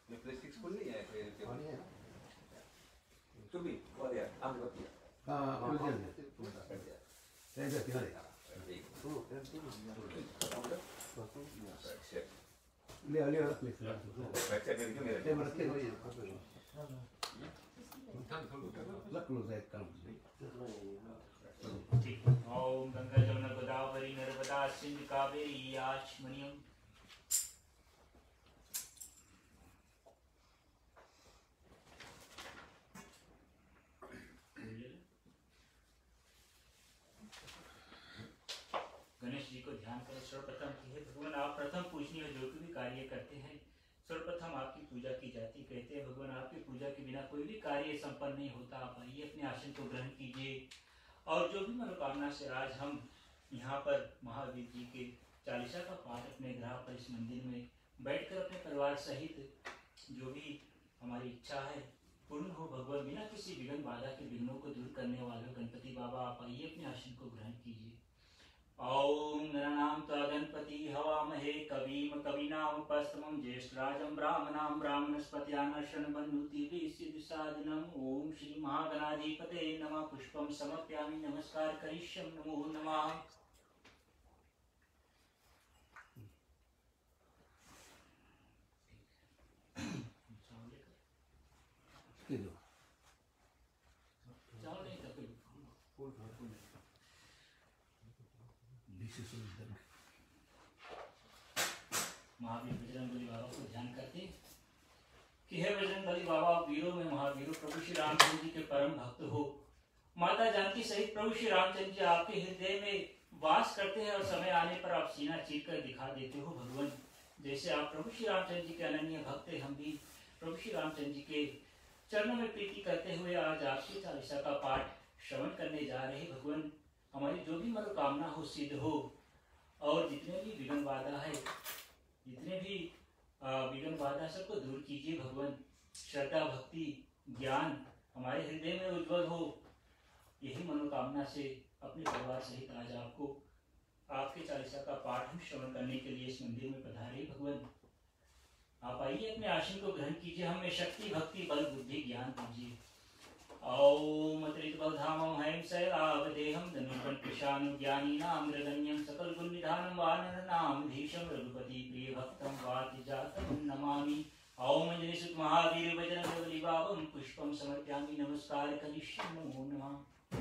Plastic school ni ya kayak Tubi, oh ya, ambil kopi. Kerja. Saya dah tinggal ya. Lihat please. Baca dari itu merah. Saya merasa लग लो शायद काम ओम गंगा जमुना गोदावरी नर्मदा सिंधु कावेरी आचमनियम गणेश जी को ध्यान करें। सर्वप्रथम की है भगवान आप प्रथम पूजनीय जो भी कार्य करते हैं सर्वप्रथम आपकी पूजा की जाती। कहते हैं भगवान आपकी पूजा के बिना कोई भी कार्य संपन्न नहीं होता। आप आइए अपने आसन को ग्रहण कीजिए और जो भी मनोकामना से आज हम यहाँ पर महावीर जी के चालीसा का पाठ अपने ग्रह पर इस मंदिर में बैठकर अपने परिवार सहित जो भी हमारी इच्छा है पूर्ण हो भगवान बिना किसी विघ्न बाधा के विघ्नों को दूर करने वाले गणपति बाबा आप आइए अपने आसन को ग्रहण कीजिए। ओम गणनाम त्वा गणपति हवामहे कविम कविनामुपस्तमं ज्येष्ठराजं ब्राह्मणां ब्राह्मणस्पत्यानर्षणबन्धुतिभिः सिद्धिसाधनम्। ओम श्री महागणाधिपते नमः। पुष्पं समर्पयामि नमस्कार करिष्यं नमो नमः। महावीर बजरंगबली बाबा को ध्यान करते कि हे बजरंगबली बाबा वीरों में महावीरों प्रभु श्री रामचंद्र जी के परम भक्त हो। माता जानकी सहित प्रभु श्री रामचंद्र जी आपके हृदय में वास करते हैं और समय आने पर आप सीना चीर कर दिखा देते हो भगवान। जैसे आप प्रभु श्री रामचंद्र जी के अनन्य भक्त हैं हम भी प्रभु श्री रामचंद्र जी के चरणों में प्रीति करते हुए आज आपकी चालीसा का पाठ श्रवण करने जा रहे भगवान। हमारी जो भी मनोकामना हो सिद्ध हो और जितने भी विघ्न बाधा है जितने भी विघ्न बाधा सबको दूर कीजिए भगवान। श्रद्धा भक्ति ज्ञान हमारे हृदय में उज्ज्वल हो यही मनोकामना से अपने परिवार सहित आज आपको आपके चालीसा का पाठ हम श्रवण करने के लिए इस मंदिर में पधारे भगवान। आप आइए अपने आसन को ग्रहण कीजिए हमें शक्ति भक्ति बल बुद्धि ज्ञान दीजिए। ओम त्रितबलधामं हैम शैलावदेहं धनुर्वंशशानु ज्ञानीनां मृगण्यं सकल गुण निधानं वानरनाम धीशं रघुपति प्रिय भक्तं वातिजातं नमामि। ओम अंजनी सुत महावीर बजरंगबली बाबं पुष्पं समर्पयामि नमस्कार करिष्यामि नमो नमः।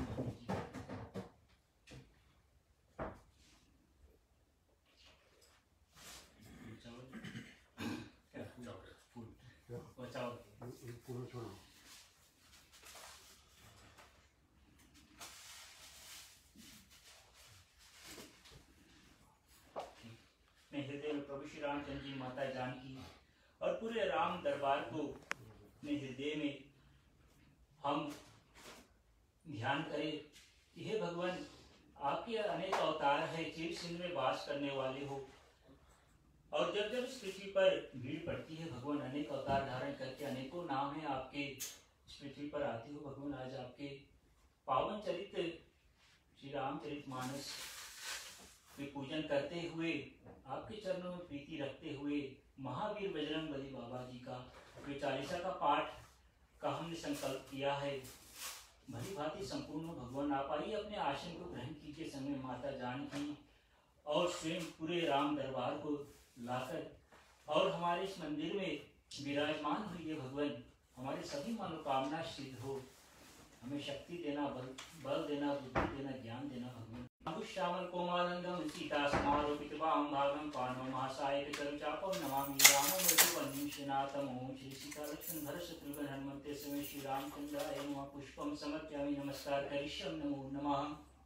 हृदय में प्रभु श्री रामचंद्र जी माता जानकी और पूरे राम दरबार को अपने हृदय में हम ध्यान करें कि हे भगवान आपके अनेक अवतार है चीर सिंह में वास करने वाले हो और जब जब इस पृथ्वी पर भीड़ पड़ती है भगवान अनेक अवतार धारण करके अनेकों नाम है आपके इस पृथ्वी पर आते हो भगवान। आज आपके पावन चरित्र श्री रामचरितमानस के पूजन करते हुए आपके चरणों में प्रीति रखते हुए महावीर बजरंगबली बाबा जी का जो चालीसा का पाठ का हमने संकल्प किया है भली भांति संपूर्ण भगवान। आप आइए अपने आसन को ग्रहण कीजिए समय माता जानकी और स्वयं पूरे राम दरबार को लाकर और हमारे इस मंदिर में विराजमान हुई है भगवान। हमारे सभी मनोकामना सिद्ध हो हमें शक्ति देना बल देना बुद्धि देना ज्ञान देना भगवान। श्यामल कोमालंगम सीता समारोपित वाम भागम पाणव महासायक चापम नमामि रामं रघुवंशं श्रीनाथं। ओम श्री सीता लक्ष्मण भरत शत्रुघ्न हनुमते समय श्री रामचंद्राय नमः। पुष्पं समर्पयामि नमस्कार करिष्यामि नमो नमः।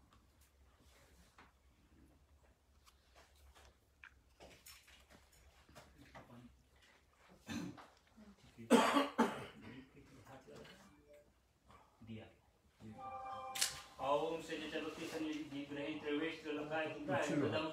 ओम से जगति संयुक्त दीप रहे प्रवेश लखाए कुंडाय कदम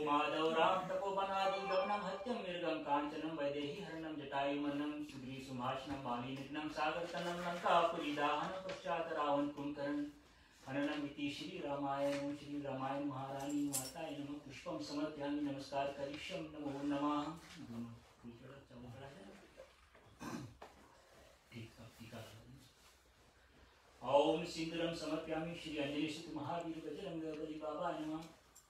माधव राम तपोवनादि गमनम हत्यम मृगम कांचनम वैदेही हरणम जटायुमन्नम सुग्री सुभाषणम बाली निघ्नं सागरतनम लंकापुरी दाहनं पश्चात रावण कुंभकर्ण हननम इति श्री रामायण महारानी माताय नमः पुष्पम समर्पयामि नमस्कार करिष्यम नमो नमः। ओम सिंदूरम समर्पयामि श्री अंजलि सुत महावीर बजरंग बली बाबा नमः।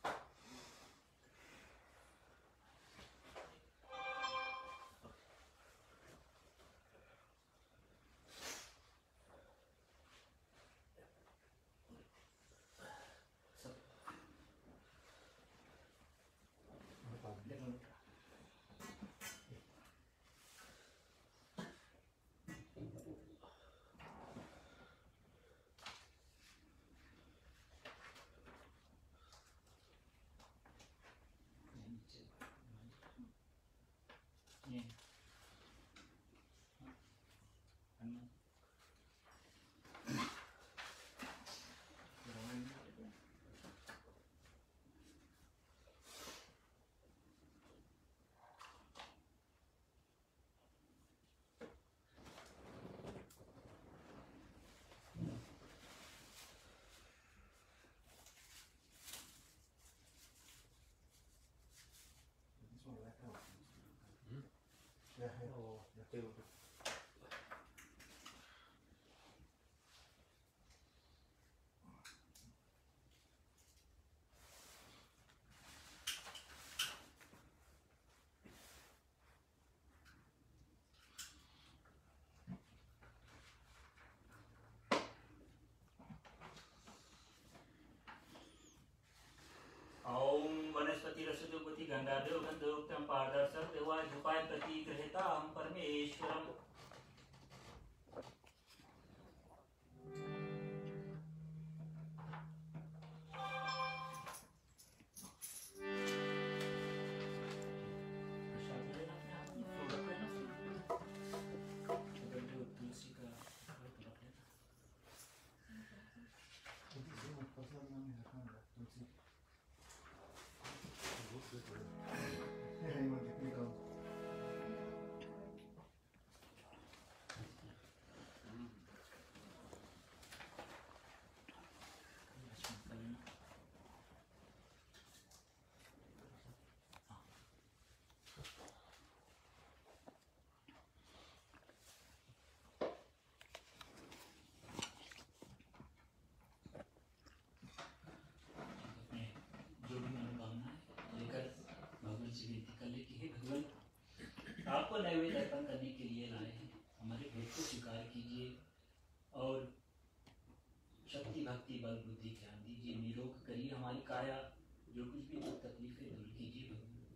ओम वनस्पति रसदुपति गंगादेव गंधोक्तम पारदर्शक देवाय उपाय प्रति गृहीता हम परमेश्वरम। आपको नैवेद्य अर्पण करने के लिए लाए हैं, हमारे भेद को स्वीकार कीजिए और शक्ति भक्ति बल बुद्धि ज्ञान दीजिए, निरोग करिए हमारी काया, जो कुछ भी दुख तकलीफ है दूर कीजिए।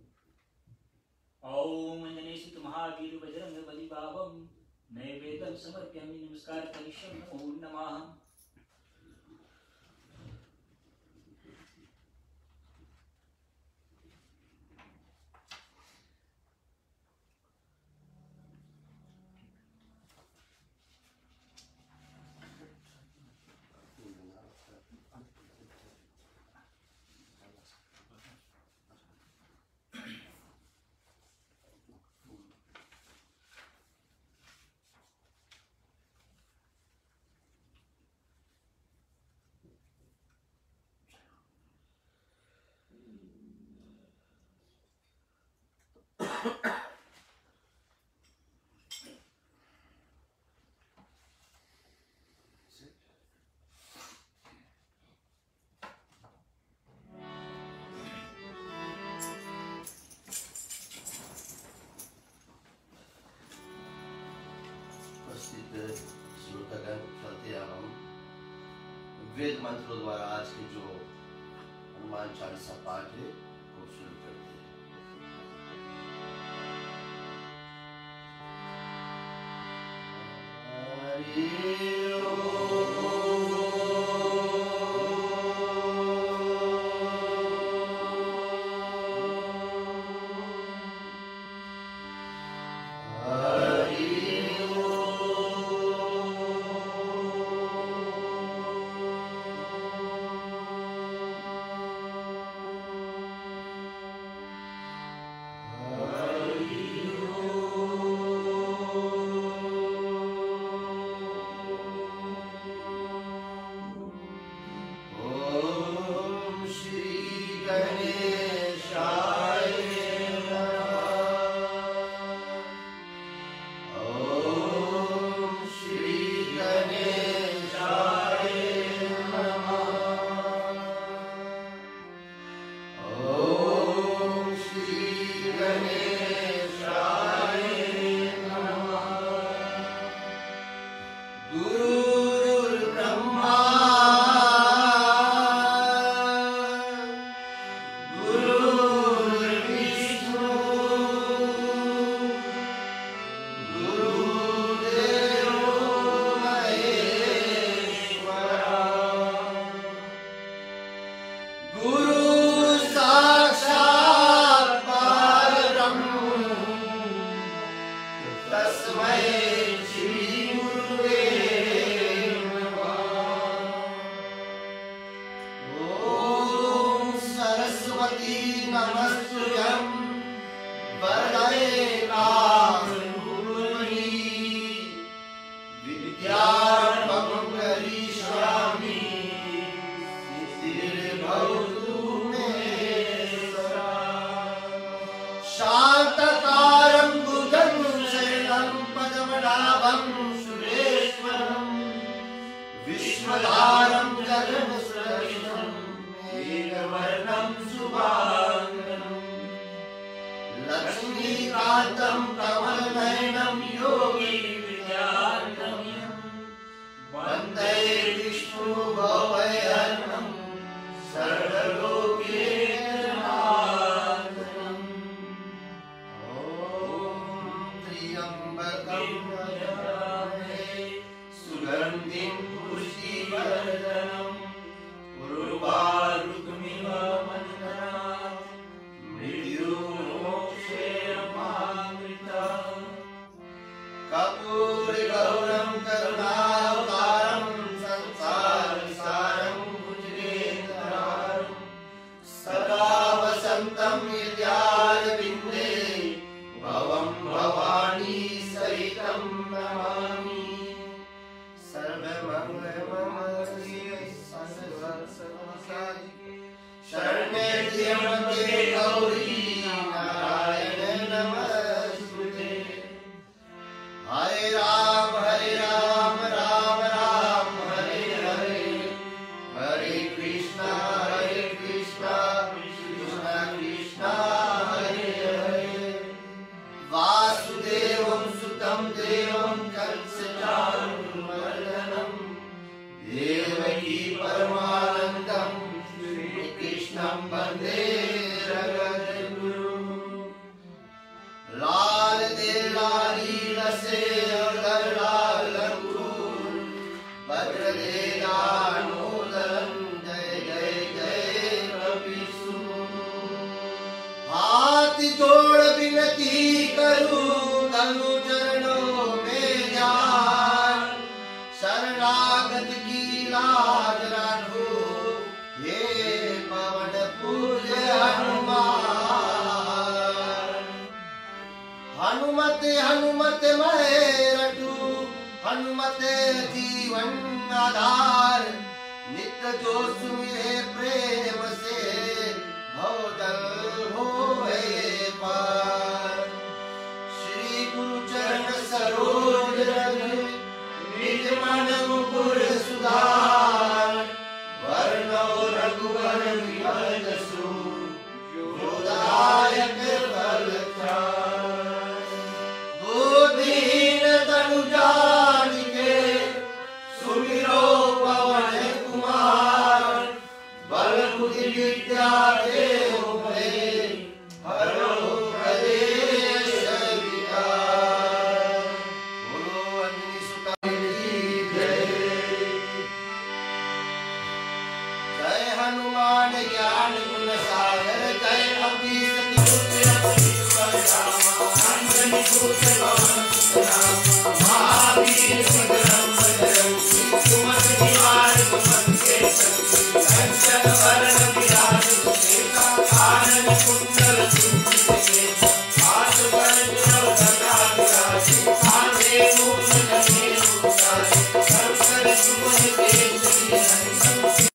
ओम अंजनी सुत महावीर बजरंग बली बाबम नैवेद्यम समर्पयामि नमस्कार करिष्यम नमो नमः। श्रोतागण हम वेद मंत्रों द्वारा आज के जो हनुमान चालीसा पाठ है वो शुरू करते हैं। नमस्तुभ्यं वरदे कामरूपिणी विद्यारम्भं करिष्यामि सिद्धिर्भवतु मे सदा। शान्तकारं बुधं शरणं पद्मनाभं सुरेश्वरं विश्वधारं गगनसदृशं मेघवर्णं शुभांगं लक्ष्मीकान्तं कमलनयनं योगी विद्यागम्यं वन्दे विष्णु भवभयहरणं सर्वलोकैकनाथम्। ॐ त्र्यम्बकं यजामहे सुगन्धिं पुष्टिवर्धनम् उर्वारुकमिव बन्धनात् मृत्युमोक्षेऽमामृतम्। कर्पूरगौरं करुणावतारं संसारसारं भुजगेन्द्रहारं सदा वसन्तं हृदयारविन्दे भवं भवानी सहितं नमामि। सर्वमङ्गलमङ्गल्ये सर्वसाधिके शरण्ये त्र्यम्बके गौरी नारायणे नमस्तुते। हरे राम राम राम हरे हरे हरे कृष्णा कृष्णा कृष्णा हरे हरे। वासुदेवं सुतं देवं कंसचाणूरमर्दनं देवकी परमानन्दं श्रीकृष्णं वन्दे जगद्गुरुं। लाल दे लाली लसे अवधर लाल अंगूर वज्र दे दानोदरं जय जय जय कपीसु। हाथ जोड़ विनती करूं तनु चरणों में जान शरणागत की लाज राखो हे पवन पूज्य हनुमान। हनुमत हनुमत मैं रटू हनुमत जीवन आधार नित्य जो सुमिरे प्रेम से भवदल होए पार। श्री गुरु चरण सरोज रज निज मन मुकुर सुधार वर्णो रघुवर विमल जसु जो दायक फल चार। बुद्धिहीन तनु जानिके सुमिरो पवन कुमार बल बुद्धि विद्या देहु भय हरो प्रदेश विकार। बोलो अंजनी सुत की जय। जय हनुमान ज्ञान गुण सागर जय कपीस तिहुत अंजनी पुत्र पवन सुत महावीर सुंदरम बजरंगी सुमति निवार सुमति के कंचन वरण विराज सुकेता कानन कुंडल कुंचित केसा हाथ वज्र गदा विराजे कांधे मूल जनेऊ साजे कर सुमन तेज हरि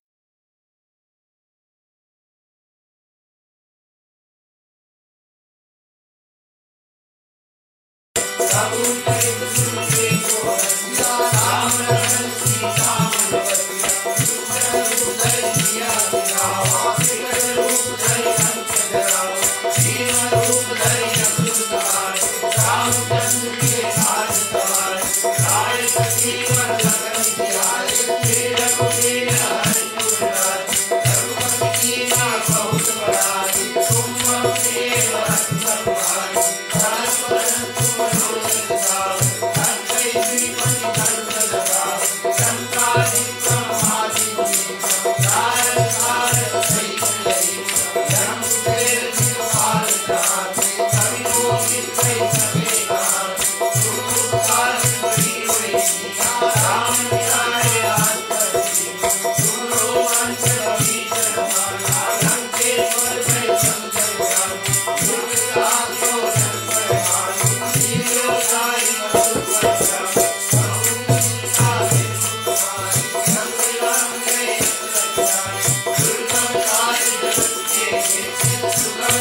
सबु कहे सुनते को रसिया राम रतन सीता मन बसिया रूप धरि सिया रामा विकट रूप धरि अंत जरावा भीम रूप धरि असुर सहारे रामचंद्र के काज सवारे राय सजीवन लखन जियाए श्री रघुवीर हरि गुण गाए रघुपति कीना बहुत बड़ाई तुम मम प्रिय भरत सतभाई परस्पर तुम Thank you.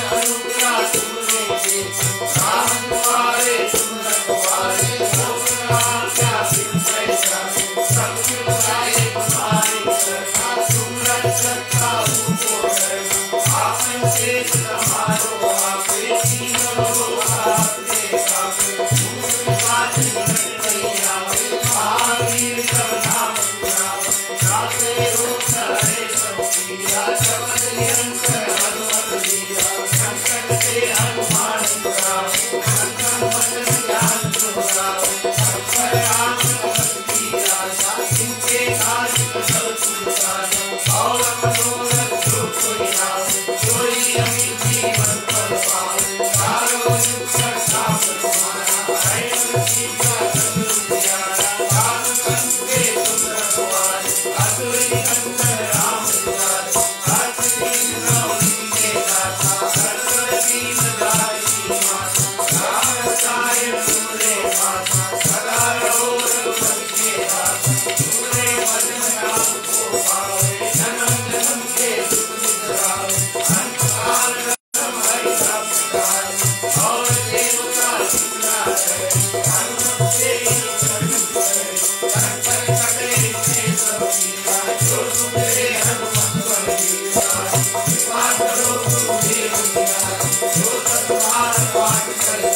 अनुग्रह तुमने दे राम तुम्हारे तुम रखवारे सब राम क्या बिन पैसा सब बुराई तुम्हारी सरकार तुम रक्षक का उनको डरना आपन से तुम्हारो आपे तीनों लोग आपने काफे तुम बात निकट नहीं आवे महावीर सब नाम सुनावे जाते रोग हरे सब पीड़ा शब्द निरंतर हनुमत लीला संकट से हनुमान छुड़ावे संकट वचन ज्ञान सुनावे सब पर राम भक्ति आशा जिनके काज कुशल सुनसाना और मनोरथ जो कोई आवे कोई अमित जीवन फल पावे चारों युग करता तुम्हारा है सीता सतुर प्यारा दान कंठ के तुम रखवारे असुर निकंदन राम दुलारे अर्थ दीन गौरी के दाता सर्वर दीन दाई माता राम रसायन तुमरे माता सदा रहो रघुपति के दाता तुमरे भजन राम को पावे जन्म जन्म के दुख निद्रावे अंत काल रघुराम हरि प्राप्त काल और देवता चित्रा है हनुमत से शरण करे संकट कटे से सब पीरा जो सुनते हनुमत बल वीरा कृपा करो गुरुदेव निराला जो सतबार पाठ करे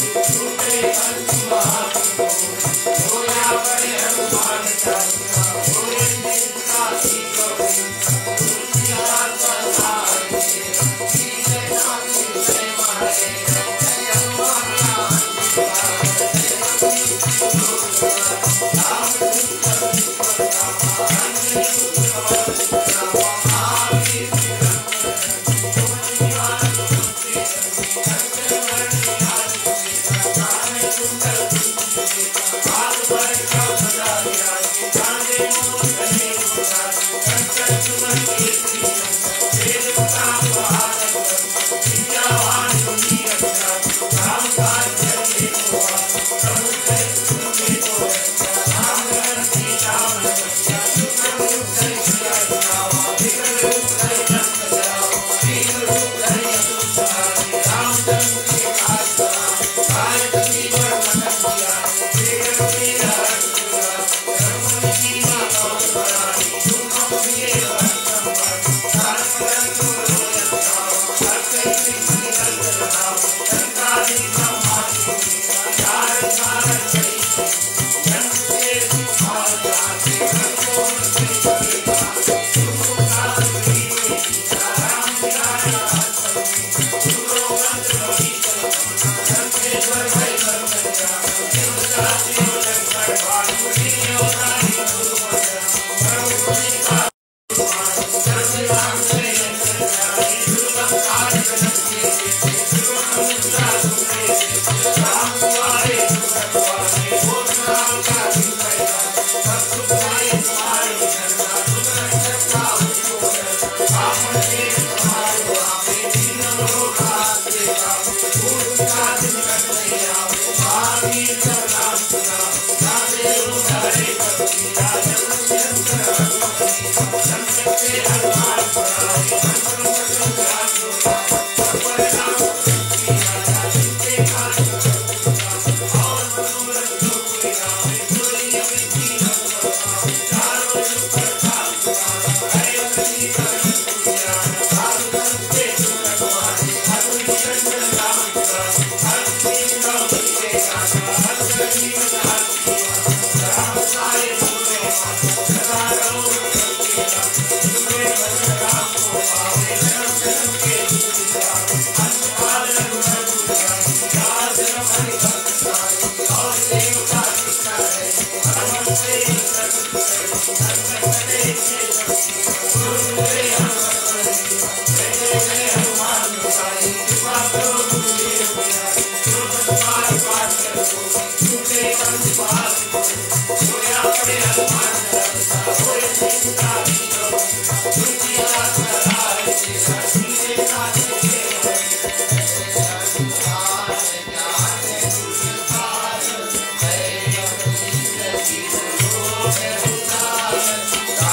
झूठे कंठ महापुरुष होया पड़े हनुमान चालीसा होए नित्या सीखो तुलसी आत्मा सहाय सीते नाथी जय मारे जय हनुमान ज्ञान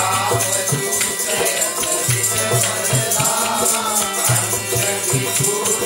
Thank you.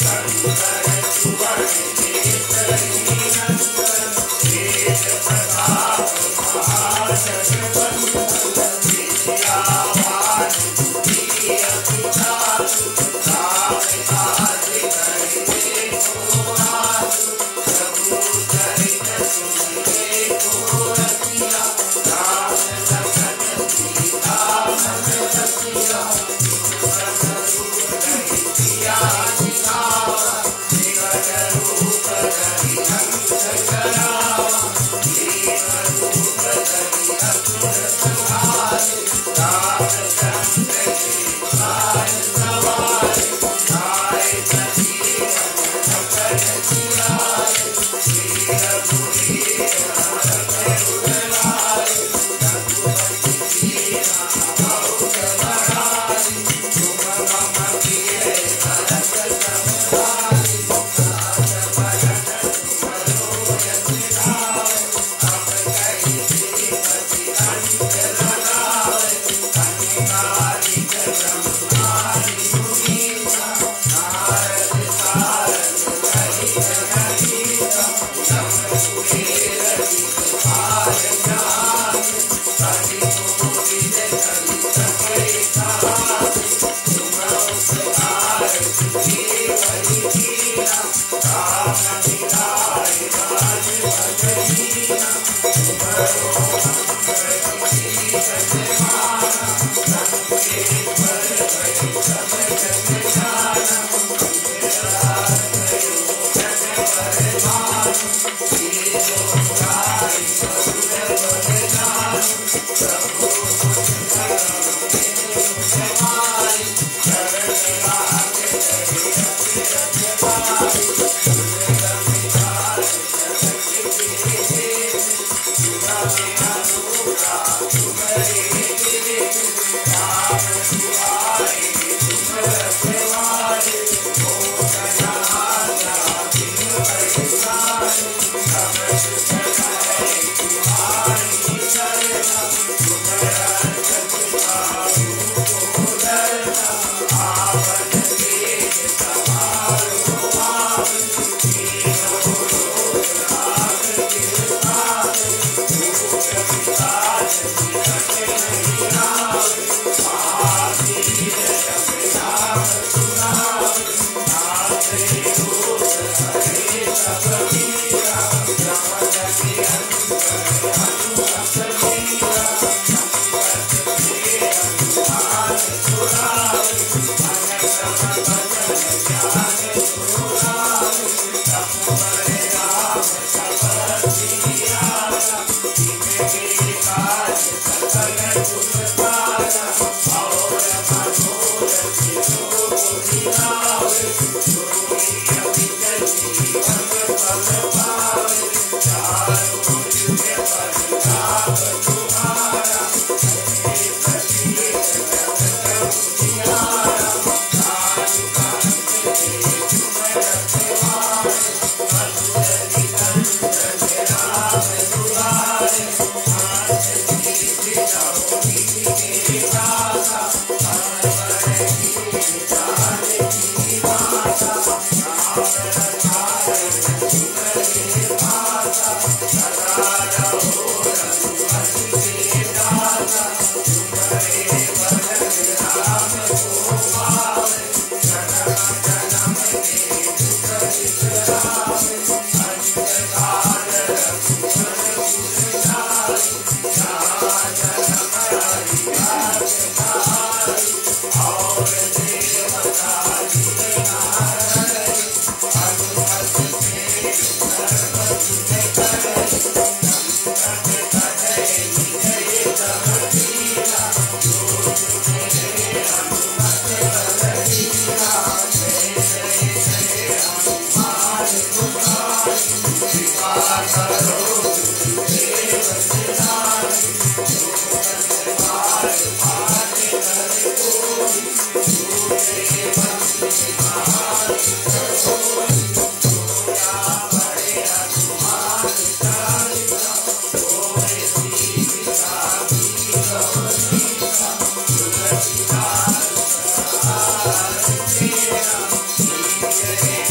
Jai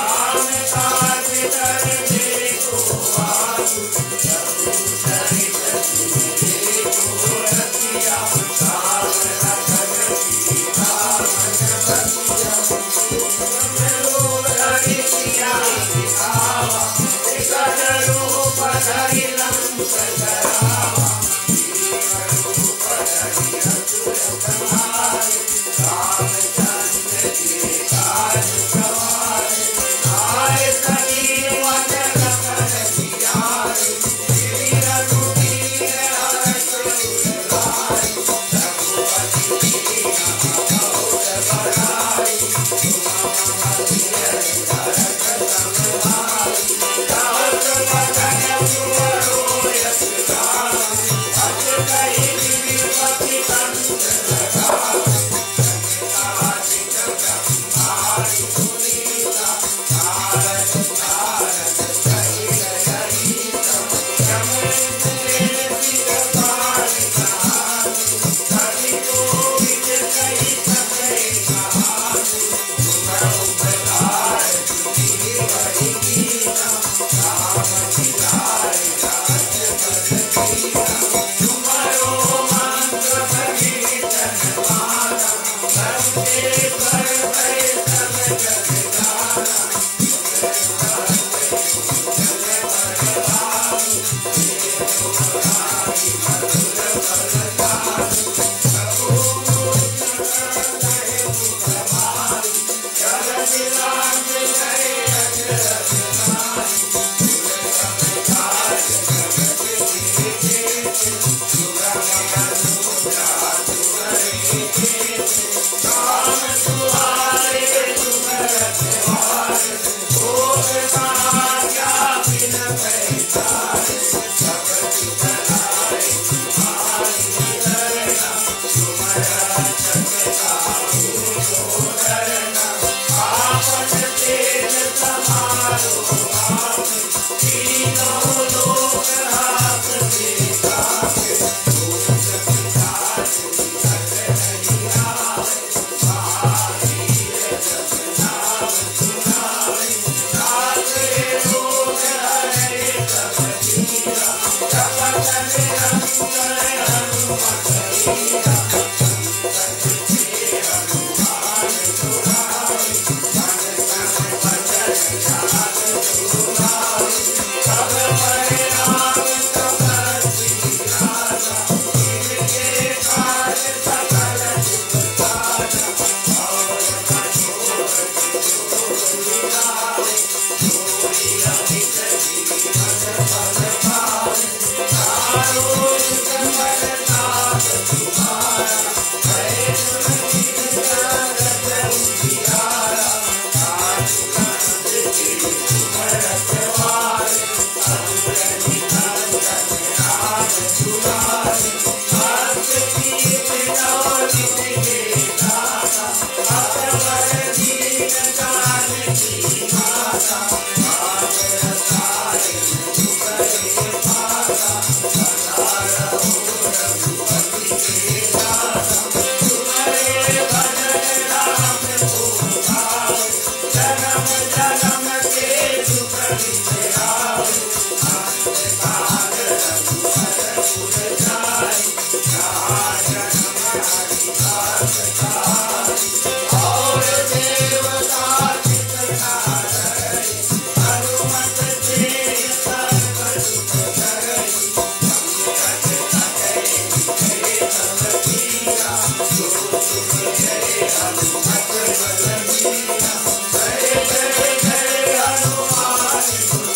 Hanuman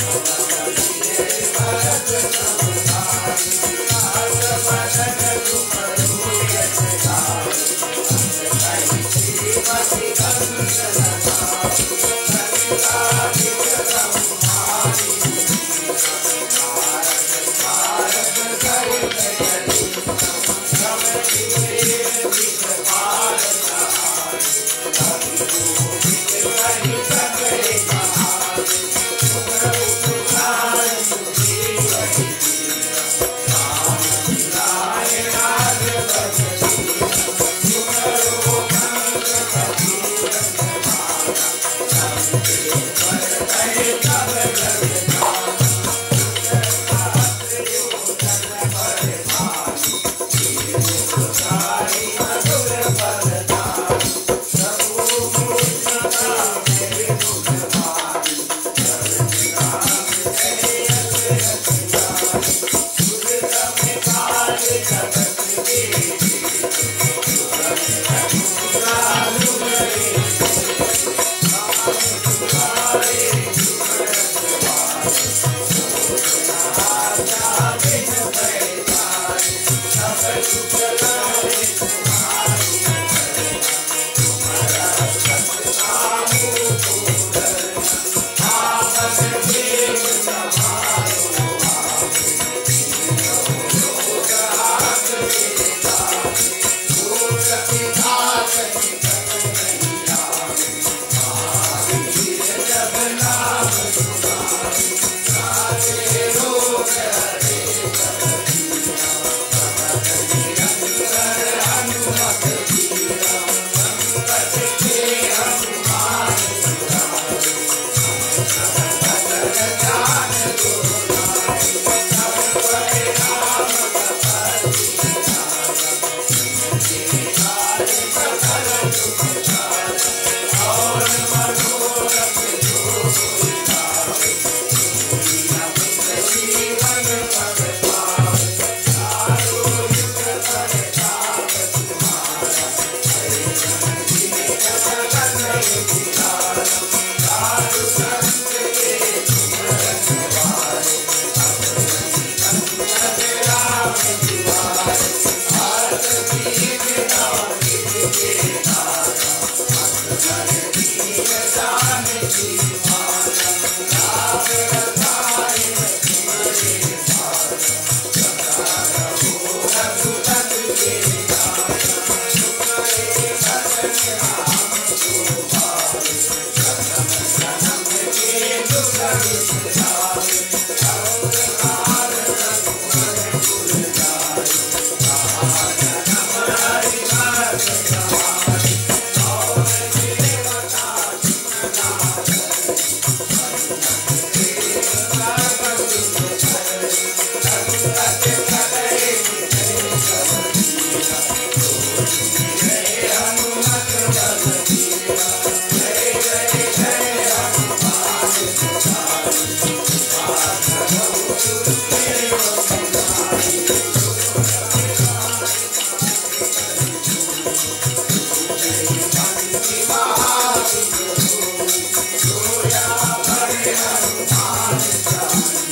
Hare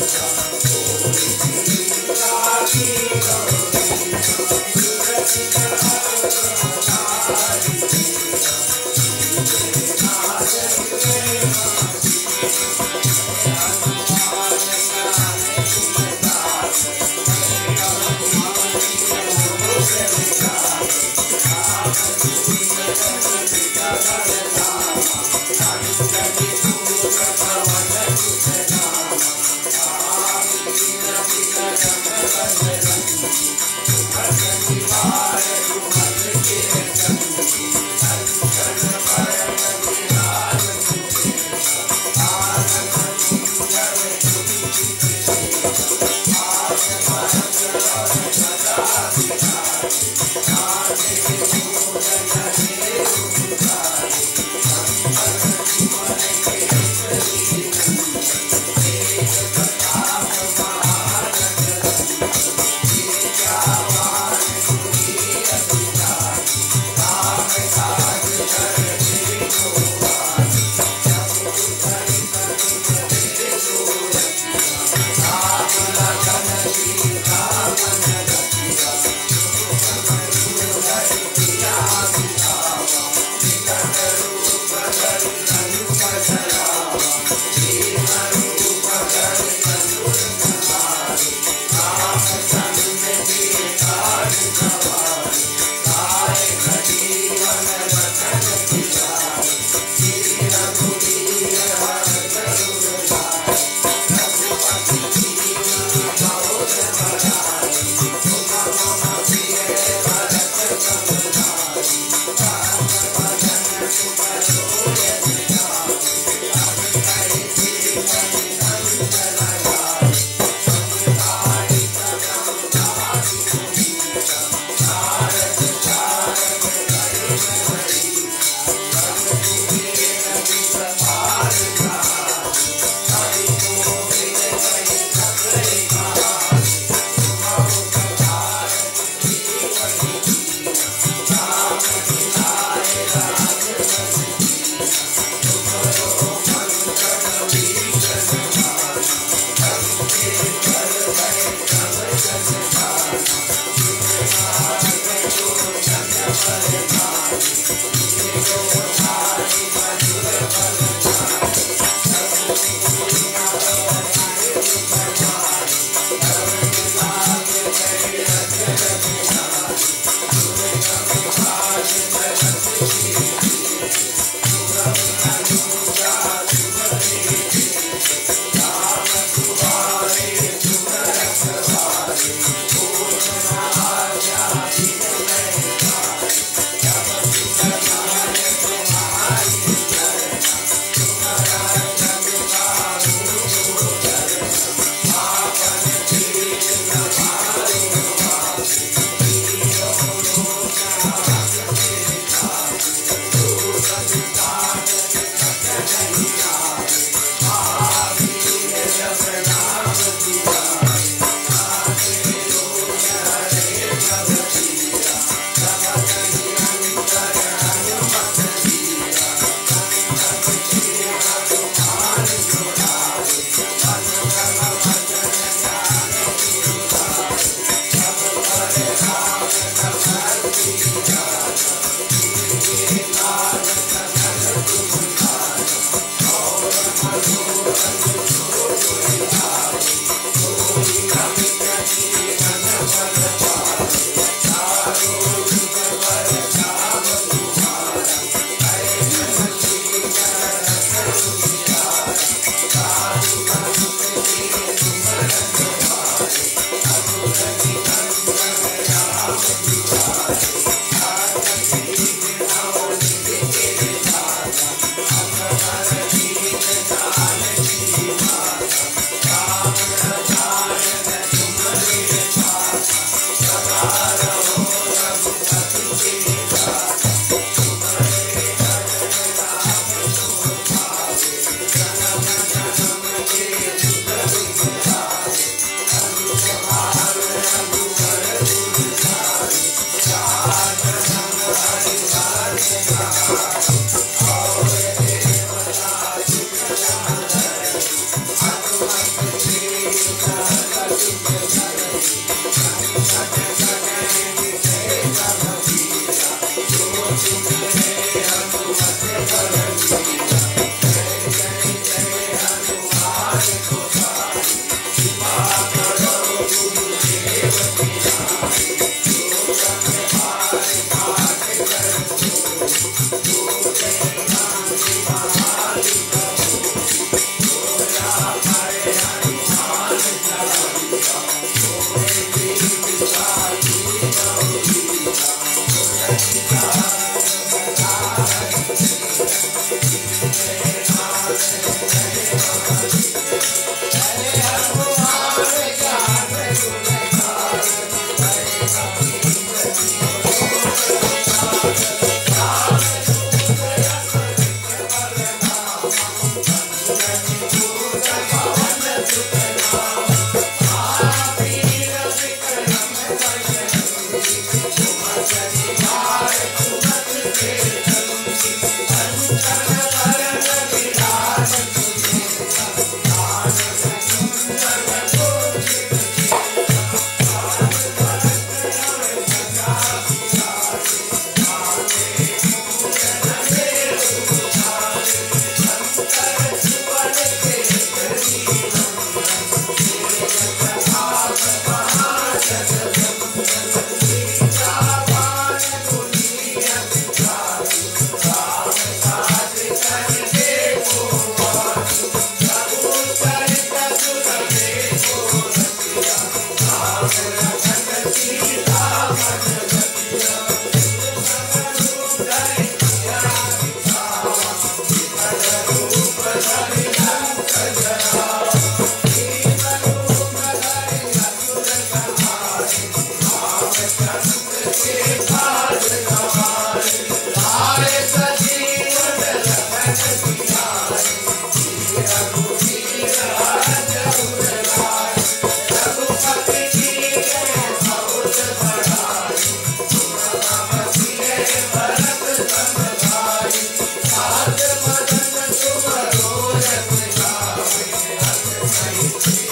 Hare गावे हंस नहीं